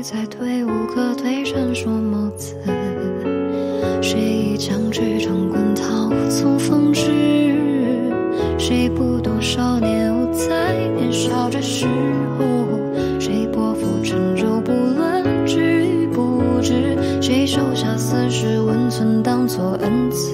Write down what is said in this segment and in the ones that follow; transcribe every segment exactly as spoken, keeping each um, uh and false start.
在退无可退，闪烁眸子。谁一枪之中滚涛从风至？谁不懂少年无猜，年少这时候？谁拨腹沉舟不论知与不知？谁手下四十温存当作恩赐？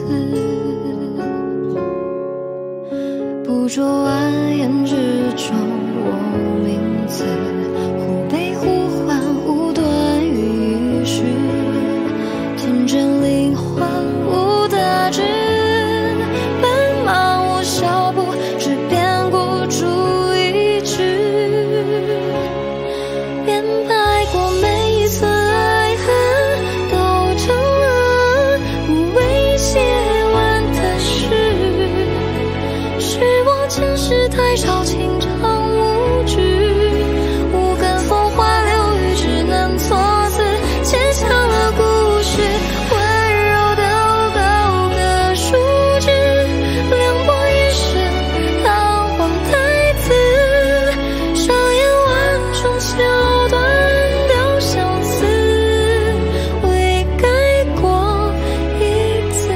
不着蜿蜒之中，我名字忽悲忽欢，无端于世。天真灵魂无大志，奔忙无小步，只变故逐一枝。便白过每一寸爱恨，都成了无谓写完的诗。是我前世太少情长无知，无根风花流雨，只能错字牵强了故事。温柔的高歌数枝，凉薄一生堂皇太子。上演万种桥段都相似，未改过一字。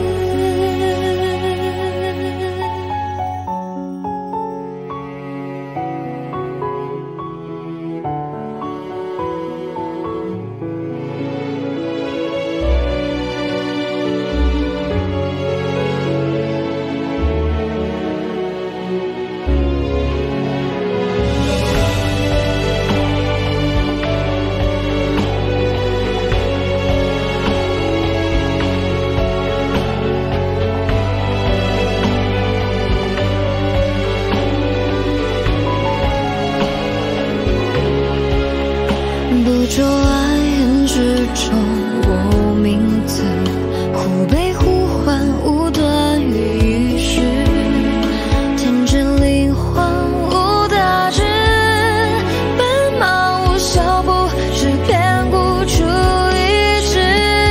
不着蜿蜒之中，我名字忽悲忽欢，无端于世。天真灵魂无大志，奔忙无小步，只偏孤注一掷。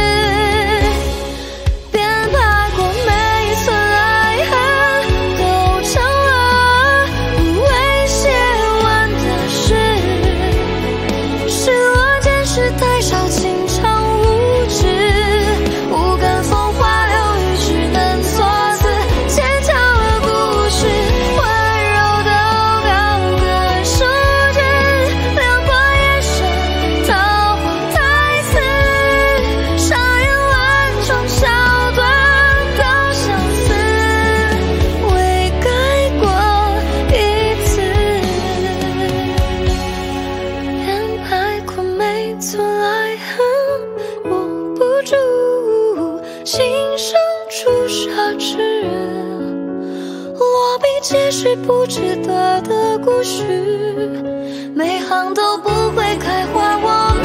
便白过每一寸爱恨，都成了无谓写完的诗。是我前世太少情长无知，无根风花流雨，只能错字牵强了故事。温柔的高歌数枝，凉薄夜深堂皇太子。上演万种桥段都相似，未改过一字。便白过每寸爱恨，握不住心生朱砂痣。落笔皆是不值得的故事，每行都不会开花。我